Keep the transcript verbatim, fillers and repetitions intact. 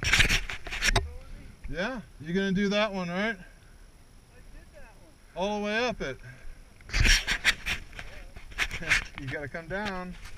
Yeah, you're gonna do that one, right? I did that one. All the way up it. You gotta come down.